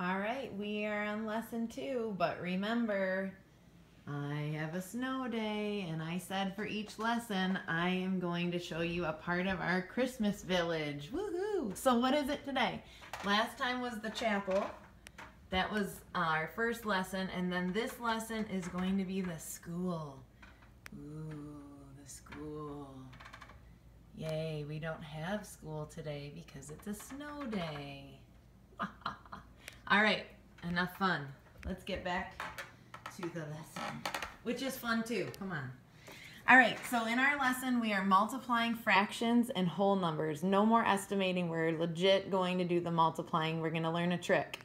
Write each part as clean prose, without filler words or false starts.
All right, we are on lesson 2, but remember, I have a snow day, and I said for each lesson, I am going to show you a part of our Christmas village. Woohoo! So what is it today? Last time was the chapel. That was our first lesson, and then this lesson is going to be the school. Ooh, the school. Yay, we don't have school today because it's a snow day. All right, enough fun. Let's get back to the lesson, which is fun too. Come on. All right, so in our lesson, we are multiplying fractions and whole numbers. No more estimating. We're legit going to do the multiplying. We're going to learn a trick.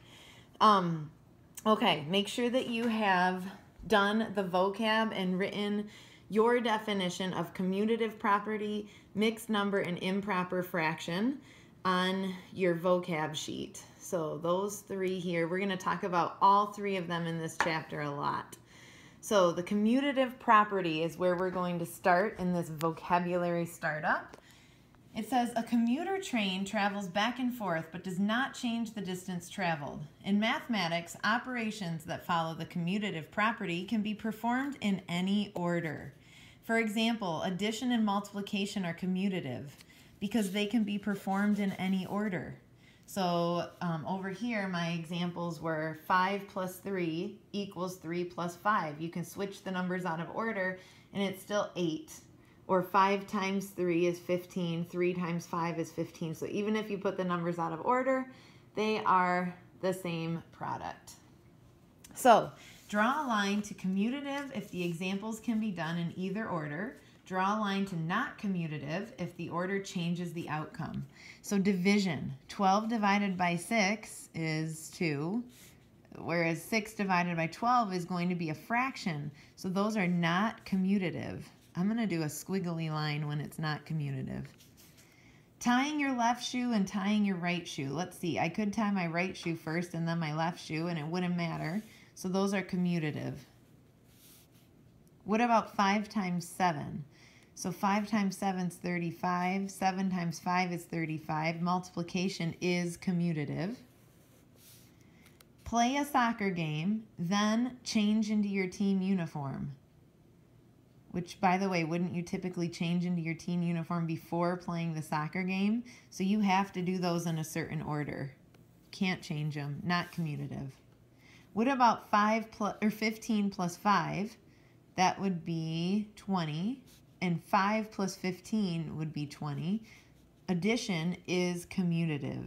Okay, make sure that you have done the vocab and written your definition of commutative property, mixed number, and improper fraction on your vocab sheet. So those 3 here, we're going to talk about all 3 of them in this chapter a lot. So the commutative property is where we're going to start in this vocabulary startup. It says a commuter train travels back and forth but does not change the distance traveled. In mathematics, operations that follow the commutative property can be performed in any order. For example, addition and multiplication are commutative because they can be performed in any order. So over here, my examples were 5 plus 3 equals 3 plus 5. You can switch the numbers out of order, and it's still 8. Or 5 times 3 is 15. 3 times 5 is 15. So even if you put the numbers out of order, they are the same product. So draw a line to commutative if the examples can be done in either order. Draw a line to not commutative if the order changes the outcome. So division, 12 divided by 6 is 2, whereas 6 divided by 12 is going to be a fraction. So those are not commutative. I'm going to do a squiggly line when it's not commutative. Tying your left shoe and tying your right shoe. Let's see, I could tie my right shoe first and then my left shoe, and it wouldn't matter. So those are commutative. What about 5 times 7? So 5 times 7 is 35. 7 times 5 is 35. Multiplication is commutative. Play a soccer game, then change into your team uniform. Which, by the way, wouldn't you typically change into your team uniform before playing the soccer game? So you have to do those in a certain order. Can't change them. Not commutative. What about 15 plus 5? That would be 20. And 5 plus 15 would be 20. Addition is commutative.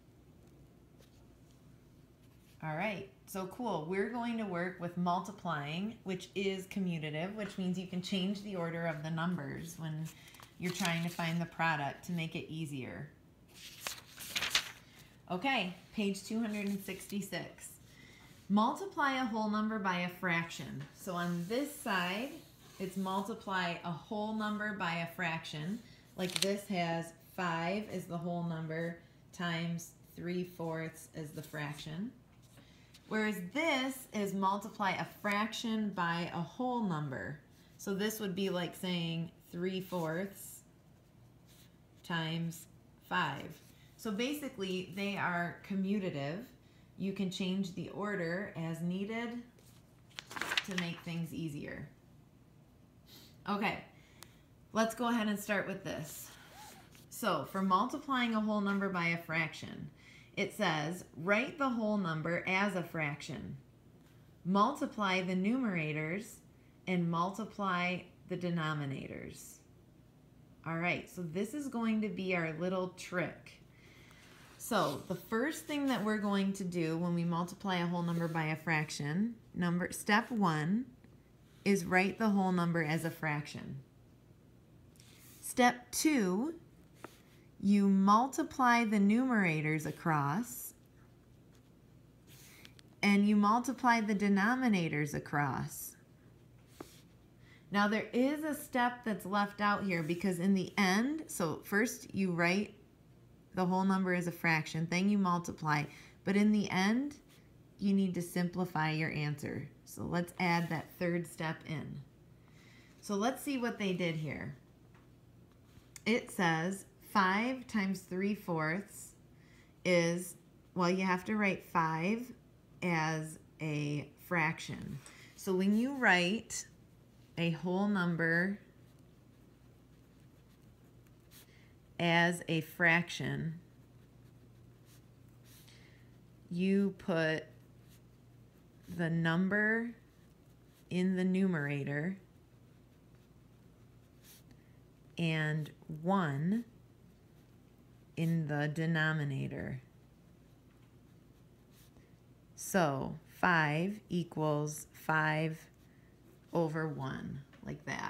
All right, so cool. We're going to work with multiplying, which is commutative, which means you can change the order of the numbers when you're trying to find the product to make it easier. Okay, page 266. Multiply a whole number by a fraction. So on this side, it's multiply a whole number by a fraction. Like this has 5 as the whole number times 3/4 as the fraction. Whereas this is multiply a fraction by a whole number. So this would be like saying 3/4 times 5. So basically they are commutative. You can change the order as needed to make things easier. Okay, let's go ahead and start with this. So for multiplying a whole number by a fraction, it says write the whole number as a fraction. Multiply the numerators and multiply the denominators. All right, so this is going to be our little trick. So the first thing that we're going to do when we multiply a whole number by a fraction, step 1, is write the whole number as a fraction. Step 2, you multiply the numerators across and you multiply the denominators across. Now there is a step that's left out here because in the end, so first you write the whole number as a fraction, then you multiply, but in the end you need to simplify your answer. So let's add that third step in. So let's see what they did here. It says 5 times 3/4 is well, you have to write 5 as a fraction. So when you write a whole number as a fraction, you put the number in the numerator and 1 in the denominator. So 5 equals 5 over 1, like that.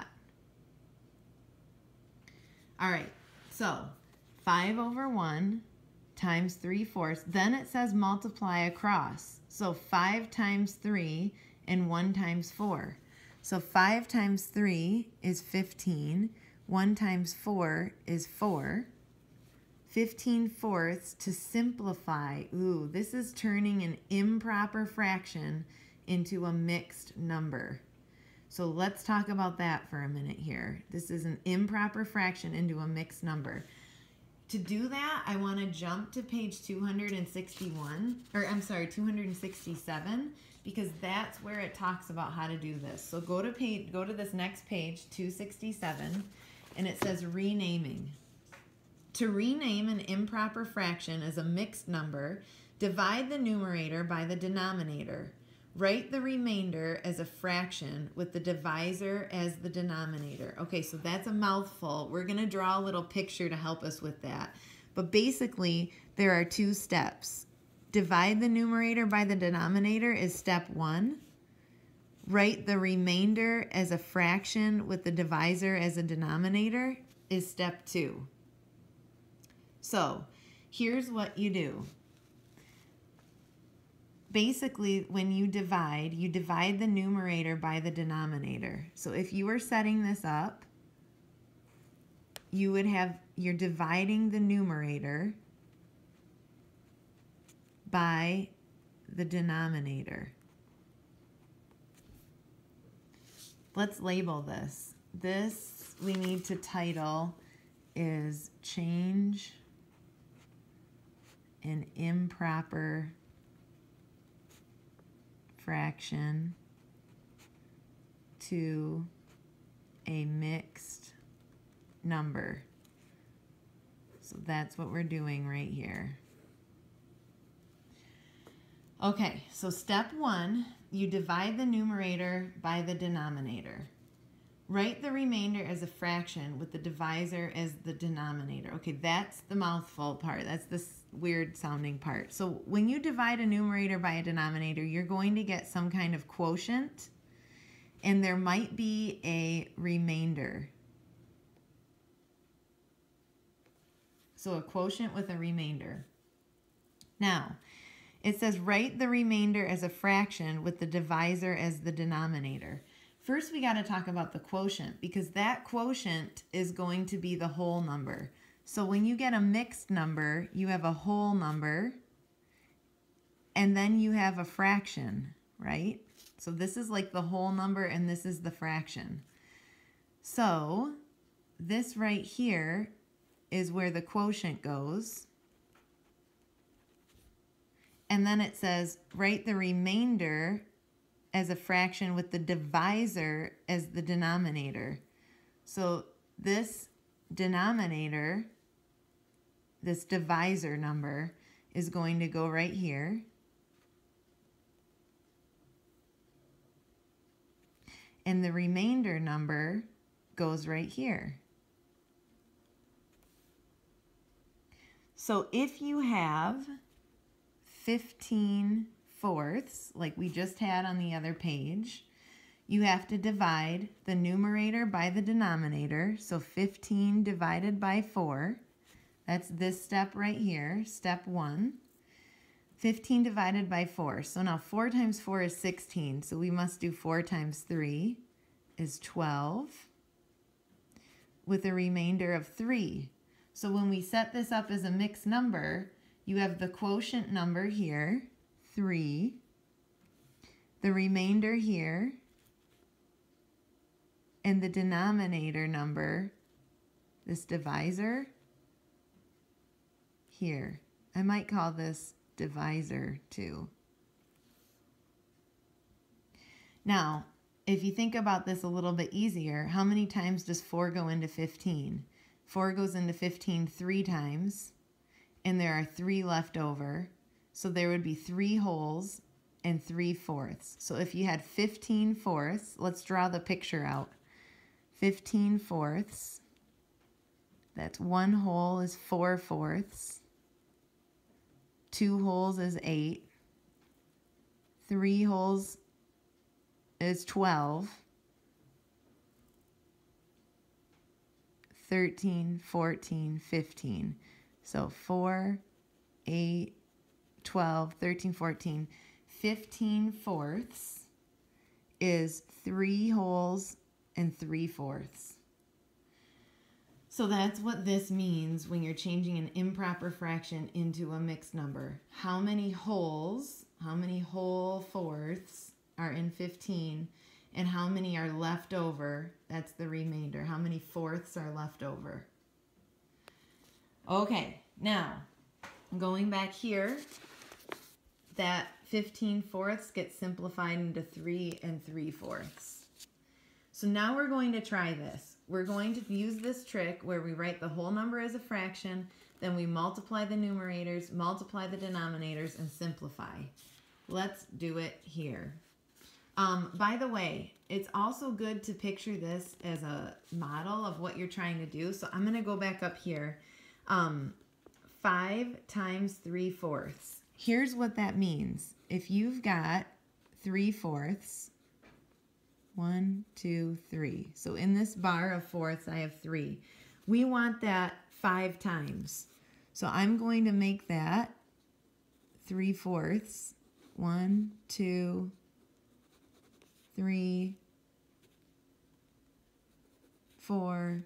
All right, so 5 over 1 times 3/4. Then it says multiply across. So 5 times 3 and 1 times 4. So 5 times 3 is 15. 1 times 4 is 4. 15/4 to simplify. Ooh, this is turning an improper fraction into a mixed number. So let's talk about that for a minute here. This is an improper fraction into a mixed number. To do that, I want to jump to page 261, or I'm sorry, 267, because that's where it talks about how to do this. So go to this next page, 267, and it says renaming. To rename an improper fraction as a mixed number, divide the numerator by the denominator. Write the remainder as a fraction with the divisor as the denominator. Okay, so that's a mouthful. We're going to draw a little picture to help us with that. But basically, there are 2 steps. Divide the numerator by the denominator is step 1. Write the remainder as a fraction with the divisor as a denominator is step 2. So here's what you do. Basically, when you divide the numerator by the denominator. So if you were setting this up, you would have, you're dividing the numerator by the denominator. Let's label this. This we need to title is change an improper fraction to a mixed number. So that's what we're doing right here. Okay, so step 1, you divide the numerator by the denominator. Write the remainder as a fraction with the divisor as the denominator. Okay, that's the mouthful part. That's this weird sounding part. So when you divide a numerator by a denominator, you're going to get some kind of quotient, and there might be a remainder. So a quotient with a remainder. Now, it says write the remainder as a fraction with the divisor as the denominator. First, we got to talk about the quotient, because that quotient is going to be the whole number. So when you get a mixed number, you have a whole number, and then you have a fraction, right? So this is like the whole number, and this is the fraction. So this right here is where the quotient goes. And then it says write the remainder as a fraction with the divisor as the denominator. So this denominator, this divisor number, is going to go right here. And the remainder number goes right here. So if you have 15/4, like we just had on the other page, you have to divide the numerator by the denominator. So 15 divided by 4, that's this step right here, step 1. 15 divided by 4. So now 4 times 4 is 16. So we must do 4 times 3 is 12 with a remainder of 3. So when we set this up as a mixed number, you have the quotient number here, 3, the remainder here, and the denominator number, this divisor, here. I might call this divisor 2. Now, if you think about this a little bit easier, how many times does 4 go into 15? 4 goes into 15 3 times, and there are 3 left over. So there would be 3 wholes and 3 fourths. So if you had 15 fourths, let's draw the picture out. 15 fourths, that's 1 whole is 4 fourths, 2 wholes is 8, 3 wholes is 12, 13, 14, 15. So 4, 8, 12, 13, 14, 15 fourths is 3 wholes and 3 fourths. So that's what this means when you're changing an improper fraction into a mixed number. How many wholes, how many whole fourths are in 15, and how many are left over? That's the remainder. How many fourths are left over? Okay, now going back here, that 15 fourths gets simplified into 3 and 3 fourths. So now we're going to try this. We're going to use this trick where we write the whole number as a fraction, then we multiply the numerators, multiply the denominators, and simplify. Let's do it here. By the way, it's also good to picture this as a model of what you're trying to do. So I'm going to go back up here. 5 times 3 fourths. Here's what that means. If you've got 3 fourths, 1, 2, 3. So in this bar of fourths, I have 3. We want that 5 times. So I'm going to make that 3 fourths. 1, 2, 3, 4,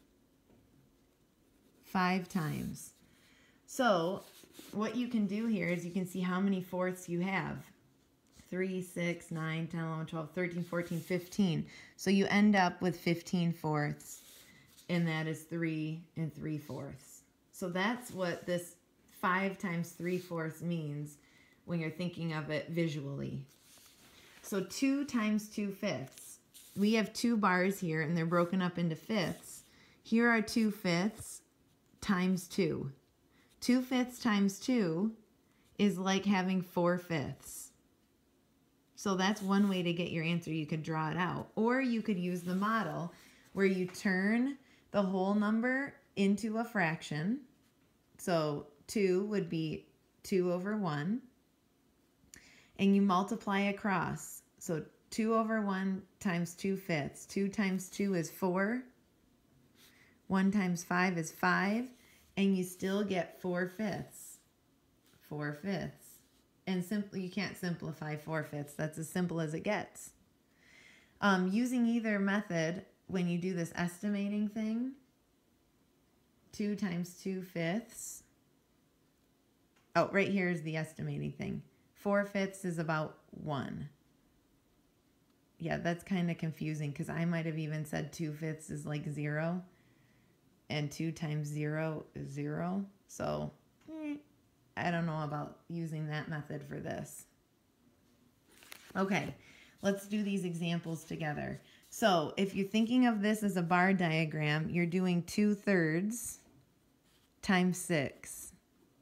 5 times. So what you can do here is you can see how many fourths you have. 3, 6, 9, 10, 11, 12, 13, 14, 15. So you end up with 15 fourths, and that is 3 and 3 fourths. So that's what this 5 times 3 fourths means when you're thinking of it visually. So 2 times 2 fifths. We have 2 bars here, and they're broken up into fifths. Here are 2 fifths times 2. 2 fifths times 2 is like having 4 fifths. So that's one way to get your answer. You could draw it out. Or you could use the model where you turn the whole number into a fraction. So 2 would be 2 over 1. And you multiply across. So 2 over 1 times 2 fifths. 2 times 2 is 4. 1 times 5 is 5. And you still get 4 fifths. 4 fifths. And simply, you can't simplify 4 fifths. That's as simple as it gets. Using either method, when you do this estimating thing, 2 times 2 fifths. Oh, right here is the estimating thing. 4 fifths is about 1. Yeah, that's kind of confusing because I might have even said 2 fifths is like 0. And 2 times 0 is 0. So I don't know about using that method for this. Okay, let's do these examples together. So if you're thinking of this as a bar diagram, you're doing 2/3 times 6.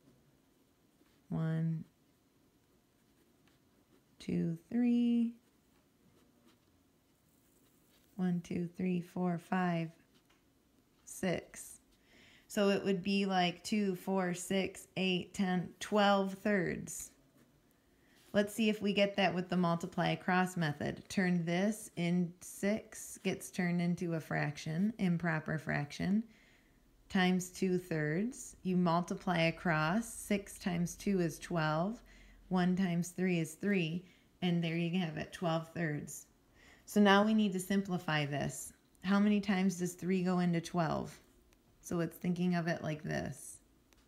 1, 2, 3. 1, 2, 3, 4, 5, 6. So it would be like 2, 4, 6, 8, 10, 12 thirds. Let's see if we get that with the multiply across method. Turn this in 6 gets turned into a fraction, improper fraction, times 2/3. You multiply across. 6 times 2 is 12. 1 times 3 is 3. And there you have it, 12 thirds. So now we need to simplify this. How many times does 3 go into 12? So it's thinking of it like this.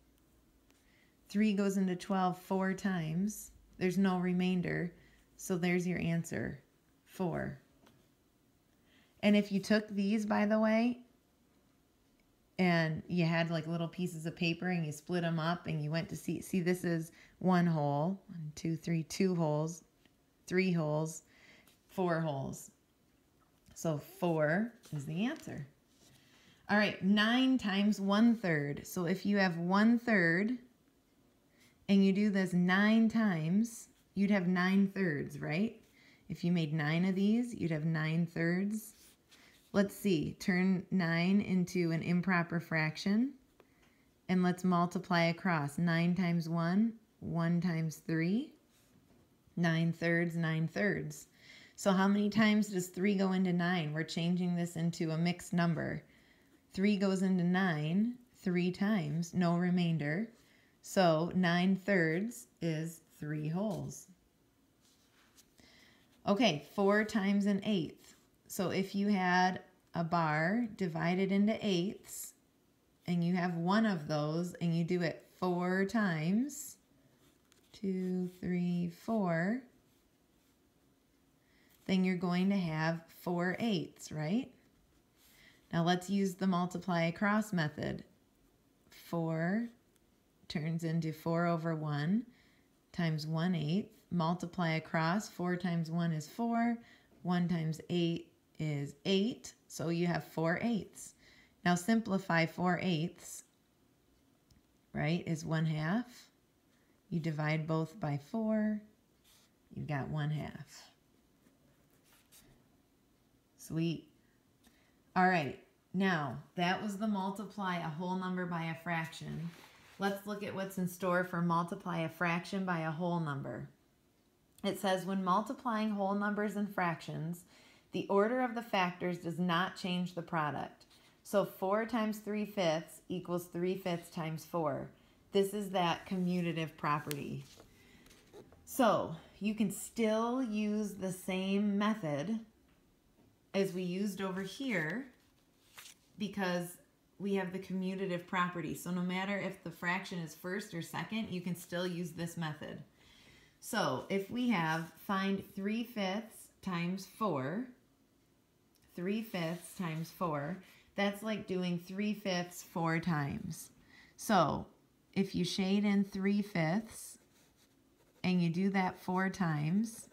3 goes into 12 4 times. There's no remainder. So there's your answer, 4. And if you took these, by the way, and you had like little pieces of paper and you split them up and you went to see this is one hole, 1, 2, 3, 2 holes, 3 holes, 4 holes. So 4 is the answer. All right, 9 times 1/3. So if you have 1/3 and you do this 9 times, you'd have 9/3, right? If you made 9 of these, you'd have 9/3. Let's see, turn 9 into an improper fraction, and let's multiply across. 9 times 1, 1 times 3, 9/3, 9/3. So how many times does 3 go into 9? We're changing this into a mixed number. 3 goes into 9 3 times, no remainder. So 9/3 is 3 holes. Okay, 4 times an eighth. So if you had a bar divided into eighths and you have one of those and you do it 4 times, 2, 3, 4, then you're going to have 4/8, right? Now let's use the multiply across method. 4 turns into 4 over 1 times 1/8. Multiply across, 4 times 1 is 4, 1 times 8 is 8, so you have 4/8. Now simplify 4/8, right, is 1/2. You divide both by 4, you've got 1/2. Sweet. All right, now that was the multiply a whole number by a fraction. Let's look at what's in store for multiply a fraction by a whole number. It says when multiplying whole numbers and fractions, the order of the factors does not change the product. So 4 times 3/5 equals 3/5 times 4. This is that commutative property. So you can still use the same method as we used over here because we have the commutative property. So no matter if the fraction is first or second, you can still use this method. So if we have find 3/5 times 4, 3/5 times 4, that's like doing 3/5 4 times. So if you shade in 3/5 and you do that 4 times,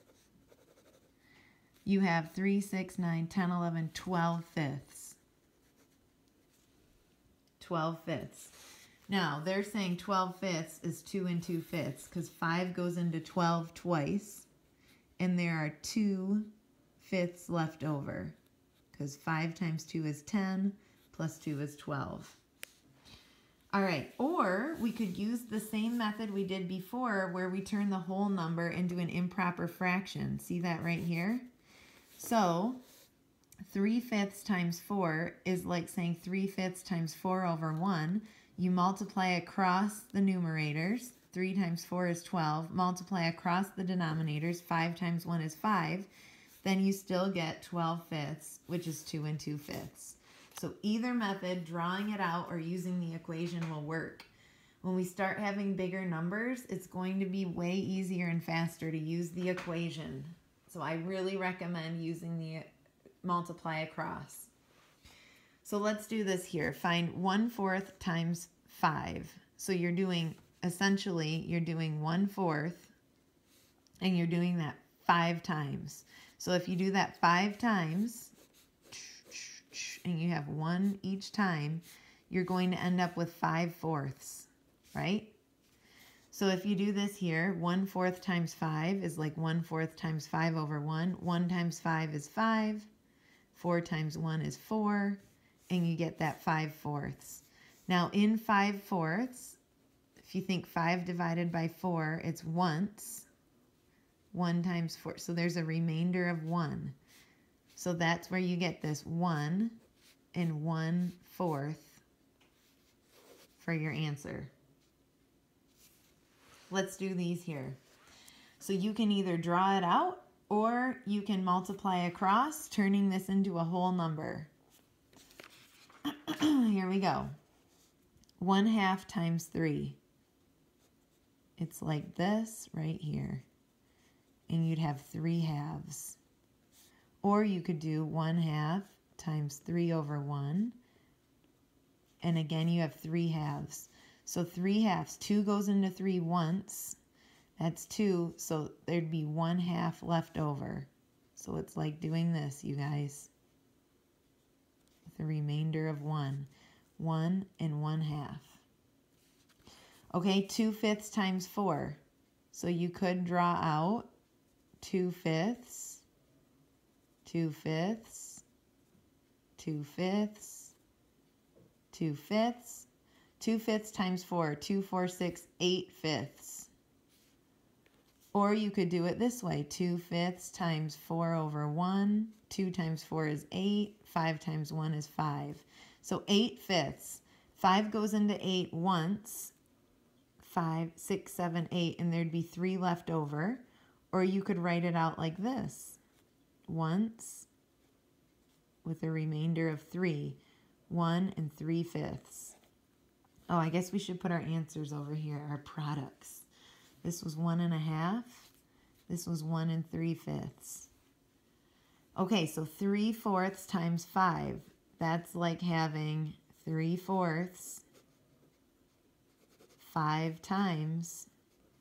you have 3, 6, 9, 10, 11, 12/5. 12/5. Now, they're saying 12/5 is 2 2/5 because 5 goes into 12 twice, and there are 2/5 left over because 5 times 2 is 10, plus 2 is 12. All right, or we could use the same method we did before where we turn the whole number into an improper fraction. See that right here? So 3/5 times 4 is like saying 3/5 times 4 over 1. You multiply across the numerators. 3 times 4 is 12. Multiply across the denominators. 5 times 1 is 5. Then you still get 12/5, which is 2 2/5. So either method, drawing it out or using the equation, will work. When we start having bigger numbers, it's going to be way easier and faster to use the equation. So I really recommend using the multiply across. So let's do this here. Find 1/4 times 5. So you're doing, essentially, you're doing 1/4 and you're doing that 5 times. So if you do that 5 times and you have 1 each time, you're going to end up with 5/4, right? So if you do this here, 1/4 times 5 is like 1/4 times 5 over 1. 1 times 5 is 5. 4 times 1 is 4. And you get that 5/4. Now in 5/4, if you think 5 divided by 4, it's once. 1 times 4. So there's a remainder of 1. So that's where you get this 1 and 1/4 for your answer. Let's do these here. So you can either draw it out or you can multiply across, turning this into a whole number. Here we go. 1/2 times 3. It's like this right here. And you'd have 3 halves. Or you could do 1/2 times 3 over 1. And again, you have 3 halves. So 3 halves, 2 goes into 3 once. That's 2, so there'd be 1 half left over. So it's like doing this, you guys. With a remainder of 1. 1 and 1 half. Okay, 2/5 times 4. So you could draw out 2/5, 2/5, 2/5, 2/5. 2/5 times 4, 2, 4, 6, 8/5. Or you could do it this way, 2/5 times 4 over 1. 2 times 4 is 8. 5 times 1 is 5. So 8/5. 5 goes into 8 once. 5, 6, 7, 8, and there'd be 3 left over. Or you could write it out like this. Once with a remainder of 3. 1 and 3/5. Oh, I guess we should put our answers over here, our products. This was 1 1/2. This was 1 3/5. Okay, so 3/4 times 5. That's like having 3/4 5 times.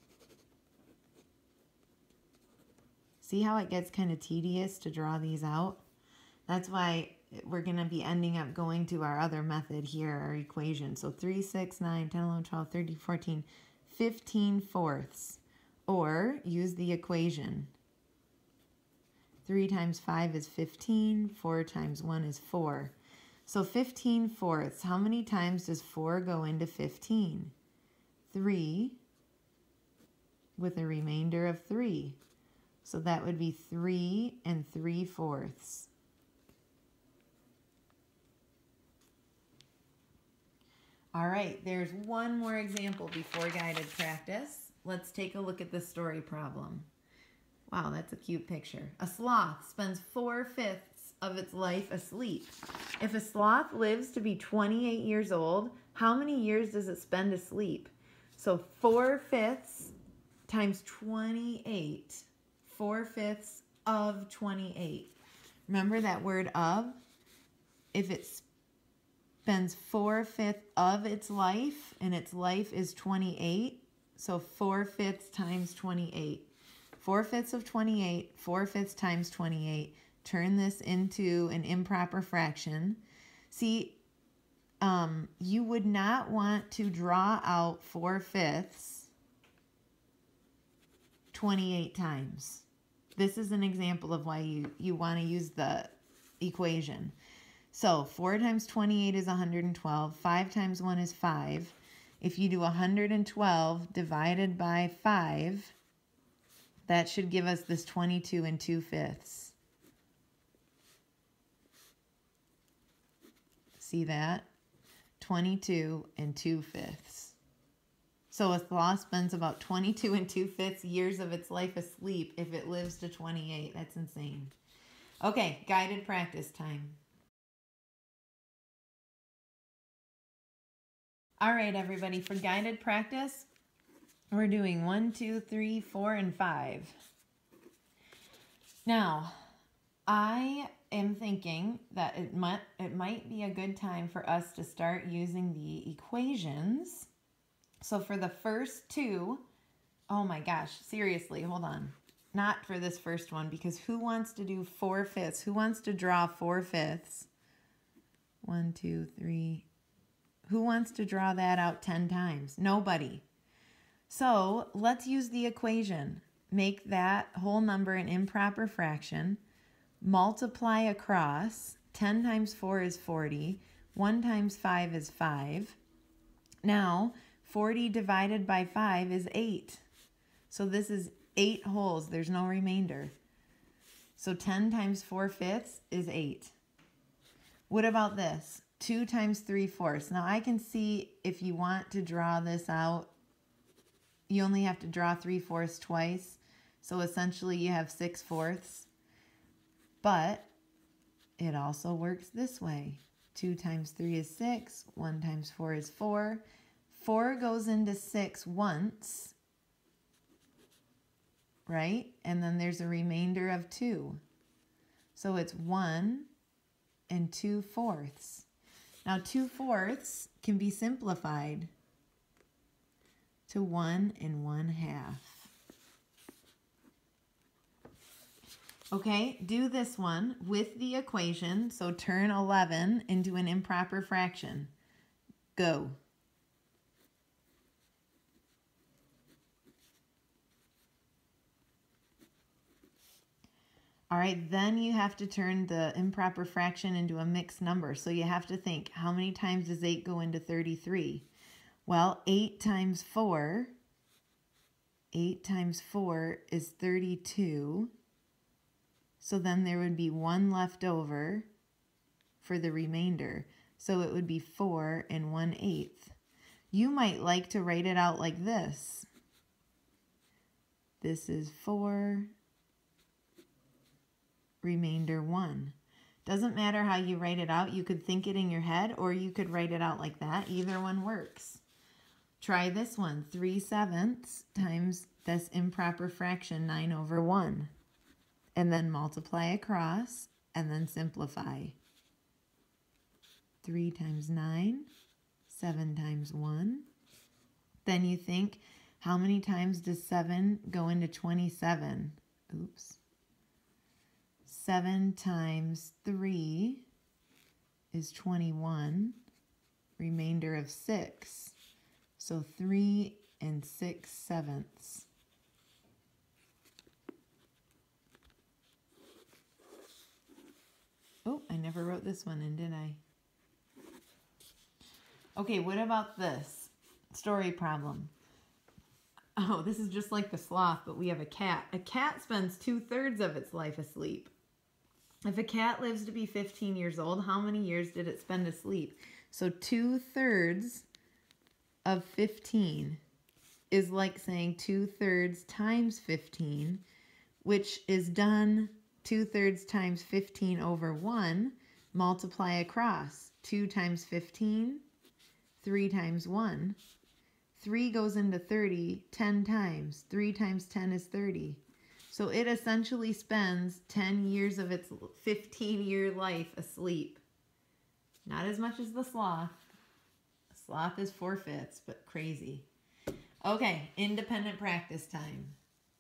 See how it gets kind of tedious to draw these out? That's why we're going to be ending up going to our other method here, our equation. So 3, 6, 9, 10, 11, 12, 13, 14, 15/4. Or use the equation. 3 times 5 is 15. 4 times 1 is 4. So 15/4. How many times does 4 go into 15? 3 with a remainder of 3. So that would be 3 3/4. All right, there's one more example before guided practice. Let's take a look at the story problem. Wow, that's a cute picture. A sloth spends 4/5 of its life asleep. If a sloth lives to be 28 years old, how many years does it spend asleep? So 4/5 times 28. 4/5 of 28. Remember that word of? If it spends 4/5 of its life, and its life is 28, so 4/5 times 28. 4/5 of 28, 4/5 times 28. Turn this into an improper fraction. See, you would not want to draw out 4/5 28 times. This is an example of why you want to use the equation. So 4 times 28 is 112. 5 times 1 is 5. If you do 112 divided by 5, that should give us this 22 2/5. See that? 22 2/5. So a sloth spends about 22 2/5 years of its life asleep if it lives to 28. That's insane. Okay, guided practice time. All right, everybody, for guided practice, we're doing 1, 2, 3, 4, and 5. Now, I am thinking that it might be a good time for us to start using the equations. So for the first two, oh my gosh, seriously, hold on. Not for this first one, because who wants to do 4/5? Who wants to draw 4/5? 1, 2, 3. Who wants to draw that out 10 times? Nobody. So let's use the equation. Make that whole number an improper fraction. Multiply across. 10 times 4 is 40. 1 times 5 is 5. Now, 40 divided by 5 is 8. So this is 8 wholes. There's no remainder. So 10 times 4/5 is 8. What about this? 2 times 3/4. Now I can see if you want to draw this out, you only have to draw 3/4 twice. So essentially you have 6/4. But it also works this way. 2 times 3 is 6. 1 times 4 is 4. 4 goes into 6 once, right? And then there's a remainder of 2. So it's 1 2/4. Now 2/4 can be simplified to 1 1/2. Okay, do this one with the equation. So turn 11 into an improper fraction. Go. All right, then you have to turn the improper fraction into a mixed number. So you have to think, how many times does 8 go into 33? Well, 8 times 4 is 32. So then there would be 1 left over for the remainder. So it would be 4 1/8. You might like to write it out like this. This is 4, remainder 1. Doesn't matter how you write it out. You could think it in your head or you could write it out like that. Either one works. Try this one. 3/7 times this improper fraction, 9/1. And then multiply across and then simplify. 3 times 9, 7 times 1. Then you think, how many times does 7 go into 27? Oops. 7 times 3 is 21, remainder of 6. So 3 6/7. Oh, I never wrote this one in, did I? Okay, what about this story problem? Oh, this is just like the sloth, but we have a cat. A cat spends 2/3 of its life asleep. If a cat lives to be 15 years old, how many years did it spend asleep? So 2/3 of 15 is like saying 2/3 times 15, which is done 2/3 times 15/1, multiply across. 2 times 15, 3 times 1. 3 goes into 30 10 times. 3 times 10 is 30. So it essentially spends 10 years of its 15-year life asleep. Not as much as the sloth. The sloth is 4/5, but crazy. Okay, independent practice time.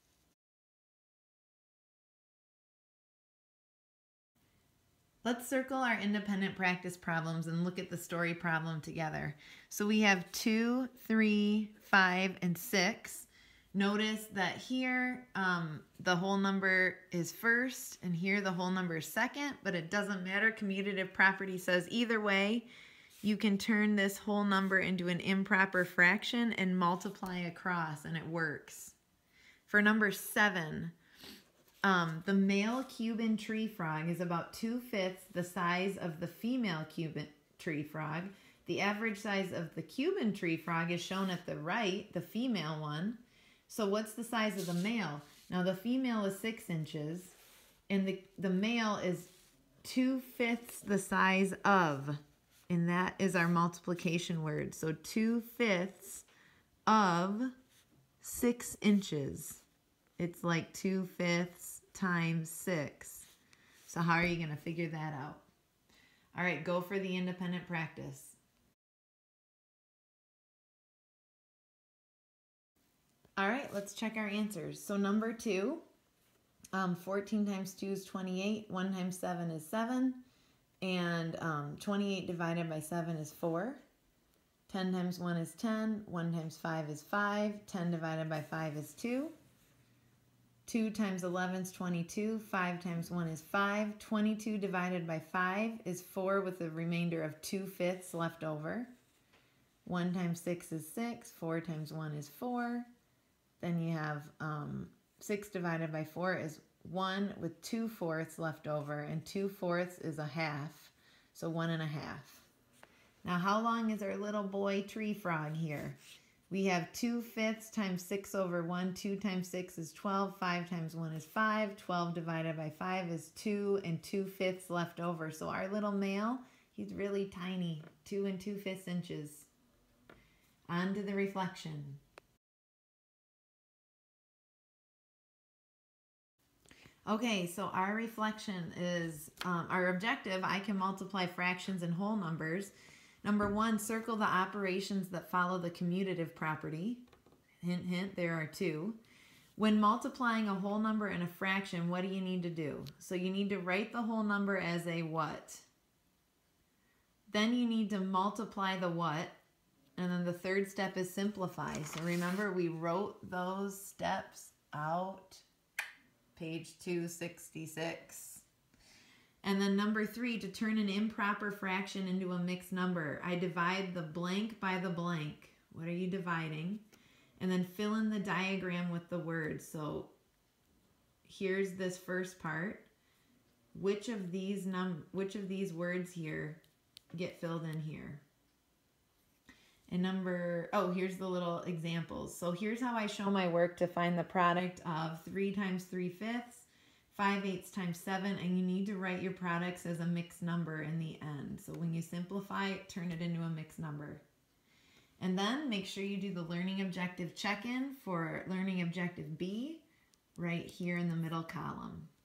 Let's circle our independent practice problems and look at the story problem together. So we have 2, 3, 5, and 6. Notice that here the whole number is first and here the whole number is second, but it doesn't matter. Commutative property says either way, you can turn this whole number into an improper fraction and multiply across, and it works. For number 7, the male Cuban tree frog is about 2/5 the size of the female Cuban tree frog. The average size of the Cuban tree frog is shown at the right, the female one. So what's the size of the male? Now the female is 6 inches and the male is 2/5 the size of, and that is our multiplication word. So 2/5 of 6 inches. It's like 2/5 times 6. So how are you going to figure that out? All right, go for the independent practice. All right, let's check our answers. So number 2, 14 times 2 is 28. 1 times 7 is 7. And 28 divided by 7 is 4. 10 times 1 is 10. 1 times 5 is 5. 10 divided by 5 is 2. 2 times 11 is 22. 5 times 1 is 5. 22 divided by 5 is 4 with a remainder of 2/5 left over. 1 times 6 is 6. 4 times 1 is 4. Then you have 6 divided by 4 is 1 with 2/4 left over, and 2/4 is a half, so 1 1/2. Now how long is our little boy tree frog here? We have 2/5 times 6/1. 2 times 6 is 12. 5 times 1 is 5. 12 divided by 5 is 2, and 2/5 left over. So our little male, he's really tiny, 2 2/5 inches. On to the reflection. Okay, so our reflection is our objective. I can multiply fractions and whole numbers. Number 1, circle the operations that follow the commutative property. Hint, hint, there are 2. When multiplying a whole number and a fraction, what do you need to do? So you need to write the whole number as a what? Then you need to multiply the what? And then the third step is simplify. So remember, we wrote those steps out, page 266. And then number 3, to turn an improper fraction into a mixed number, I divide the blank by the blank. What are you dividing? And then fill in the diagram with the words. So here's this first part. Which of these words here get filled in here? And here's the little examples. So here's how I show my work to find the product of 3 times 3/5, 5/8 times 7, and you need to write your products as a mixed number in the end. So when you simplify it, turn it into a mixed number. And then make sure you do the learning objective check-in for learning objective B right here in the middle column.